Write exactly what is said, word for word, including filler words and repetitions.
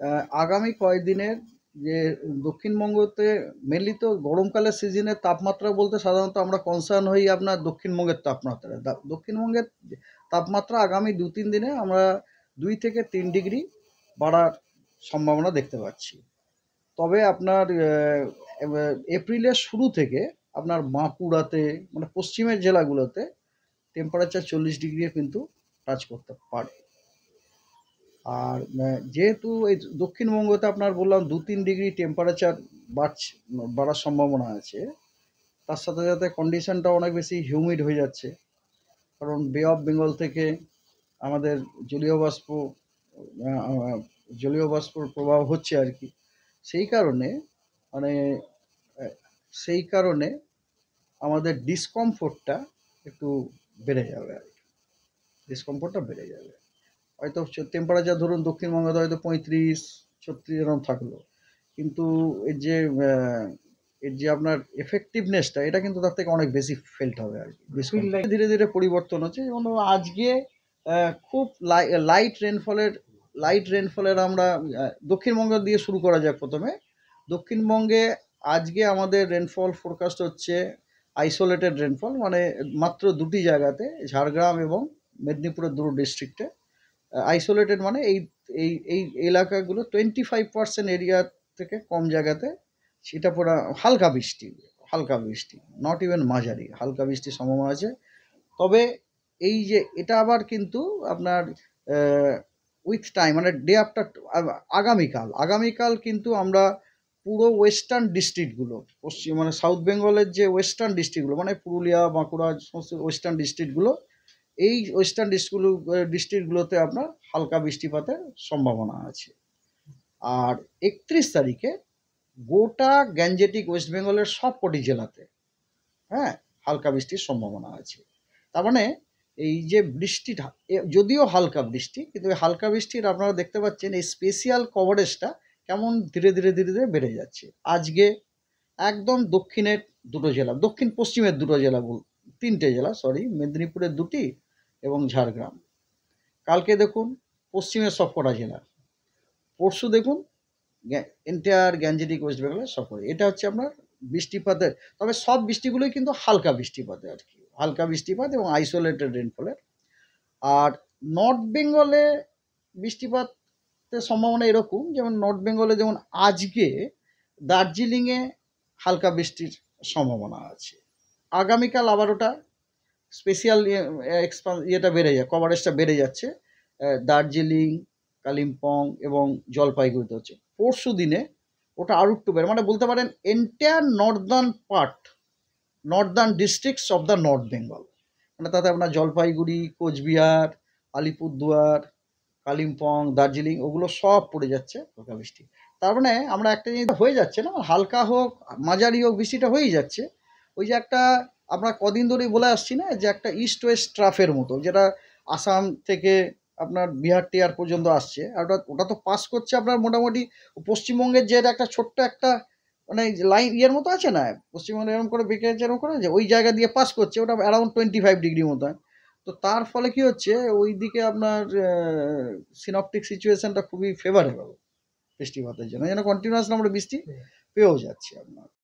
আহ, আগামী কয়েকদিনের যে দক্ষিণবঙ্গতে মেনলি তো গরমকালের সিজনের তাপমাত্রা বলতে সাধারণত আমরা কনসার্ন হই আপনার দক্ষিণবঙ্গের তাপমাত্রা। দা- দক্ষিণবঙ্গের তাপমাত্রা আগামী দু তিন দিনে আমরা দুই থেকে তিন ডিগ্রি বাড়ার সম্ভাবনা দেখতে পাচ্ছি। তবে আপনার আহ, এব- এপ্রিলের শুরু থেকে আপনার বাঁকুড়াতে মানে পশ্চিমের জেলাগুলোতে টেম্পারেচার চল্লিশ ডিগ্রি কিন্তু টাচ করতে পারে। আর আহ, যেহেতু এই দক্ষিণবঙ্গতে আপনার বললাম দু তিন ডিগ্রি টেম্পারেচার বাড়ছে, বাড়ার সম্ভাবনা আছে। তার সাথে সাথে কন্ডিশনটা অনেক বেশি হিউমিড হয়ে যাচ্ছে, কারণ বে অফ বেঙ্গল থেকে আমাদের জলীয় বাষ্প আহ, আহ, জলীয় বাষ্পর প্রভাব হচ্ছে আর কি। সেই কারণে মানে আহ, সেই কারণে আমাদের ডিসকমফোর্টটা একটু বেড়ে যাবে আর কি। ডিসকমফোর্টটা বেড়ে যাবে। হয়তো টেম্পারেচার ধরুন দক্ষিণবঙ্গে হয়তো পঁয়ত্রিশ ছত্রিশ এরকম থাকলো, কিন্তু এর যে আহ, এর যে আপনার এফেক্টিভনেসটা এটা কিন্তু তার থেকে অনেক বেশি ফেল্ট হবে আর কি। Discomfort ধীরে ধীরে পরিবর্তন হচ্ছে, যেমন আজকে আহ, খুব লাইট রেনফলের লাইট রেনফলের আমরা আহ, দক্ষিণবঙ্গ দিয়ে শুরু করা যাক প্রথমে। দক্ষিণবঙ্গে আজকে আমাদের রেনফল ফোরকাস্ট হচ্ছে আইসোলেটেড রেনফল, মানে মাত্র দুটি জায়গাতে, ঝাড়গ্রাম এবং মেদিনীপুরের দুটো ডিস্ট্রিক্টে। আইসোলেটেড মানে এই এই এই এলাকাগুলো টোয়েন্টি ফাইভ পার্সেন্ট এরিয়া থেকে কম জায়গাতে সেটা পড়া হালকা বৃষ্টি, হালকা বৃষ্টি, নট ইভেন মাঝারি, হালকা বৃষ্টির সম্ভাবনা আছে। তবে এই যে এটা আবার কিন্তু আপনার উইথ টাইম মানে ডে আফটার আগামীকাল আগামীকাল কিন্তু আমরা পুরো ওয়েস্টার্ন ডিস্ট্রিক্টগুলো, পশ্চিম মানে সাউথ বেঙ্গলের যে ওয়েস্টার্ন ডিস্ট্রিক্টগুলো মানে পুরুলিয়া বাঁকুড়া সমস্ত ওয়েস্টার্ন ডিস্ট্রিক্টগুলো, এই ওয়েস্টার্ন ডিস্ট্রিক্টগুলো ডিস্ট্রিক্টগুলোতে আপনার হালকা বৃষ্টিপাতের সম্ভাবনা আছে। আর একত্রিশ তারিখে গোটা গ্যাঞ্জেটিক ওয়েস্ট বেঙ্গলের সব কটি জেলাতে, হ্যাঁ, হালকা বৃষ্টির সম্ভাবনা আছে। তার মানে এই যে বৃষ্টিটা এ- যদিও হালকা বৃষ্টি, কিন্তু এই হালকা বৃষ্টির আপনারা দেখতে পাচ্ছেন এই স্পেশিয়াল কভারেজটা কেমন ধীরে ধীরে ধীরে ধীরে বেড়ে যাচ্ছে। আজকে একদম দক্ষিণের দুটো জেলা, দক্ষিণ পশ্চিমের দুটো জেলা বল তিনটে জেলা সরি, মেদিনীপুরের দুটি এবং ঝাড়গ্রাম। কালকে দেখুন পশ্চিমের সবকটা জেলা, পরশু দেখুন এন্টায়ার গ্যাঞ্জেটিক ওয়েস্ট বেঙ্গলের সফরে। এটা হচ্ছে আপনার বৃষ্টিপাতের, তবে সব বৃষ্টিগুলোই কিন্তু হালকা বৃষ্টিপাতে আর কি, হালকা বৃষ্টিপাত এবং আইসোলেটেড রেনফলের। আর নর্থ বেঙ্গলে বৃষ্টিপাতের সম্ভাবনা এরকম, যেমন নর্থ বেঙ্গলে যেমন আজকে দার্জিলিংয়ে হালকা বৃষ্টির সম্ভাবনা আছে। আগামীকাল আবার ওটা স্পেশাল ইয়েটা বেড়ে যায়, কভারেজটা বেড়ে যাচ্ছে আহ, দার্জিলিং, কালিম্পং এবং জলপাইগুড়িতে হচ্ছে। পরশু দিনে ওটা আরও একটু বেড়ে, মানে বলতে পারেন entire northern part, northern districts of the north Bengal, মানে তাতে আপনার জলপাইগুড়ি, কোচবিহার, আলিপুরদুয়ার, কালিম্পং, দার্জিলিং ওগুলো সব পড়ে যাচ্ছে হালকা বৃষ্টি। তার মানে আমরা একটা জিনিস হয়ে যাচ্ছে না, হালকা হোক মাঝারি হোক বৃষ্টিটা হয়েই যাচ্ছে। ওই যে একটা আমরা কদিন ধরেই বলে আসছি না, যে একটা ইস্ট ওয়েস্ট ট্রাফের মতো, যেটা আসাম থেকে আপনার বিহার টিহার পর্যন্ত আসছে, আর ওটা ওটা তো পাস করছে আপনার মোটামুটি পশ্চিমবঙ্গের যে একটা ছোট্ট একটা মানে লাইন ইয়ের মতো আছে না, পশ্চিমবঙ্গে এরকম করে বেঁকে আছে এরকম করে, যে ওই জায়গা দিয়ে পাস করছে, ওটা অ্যারাউন্ড টোয়েন্টি ফাইভ ডিগ্রি মতো হয়। তো তার ফলে কি হচ্ছে ওই দিকে আপনার সিনপটিক সিচুয়েশনটা খুবই ফেভারেবল বৃষ্টিপাতের জন্য, যেন কন্টিনিউয়াস আমরা বৃষ্টি পেয়েও যাচ্ছি আপনার।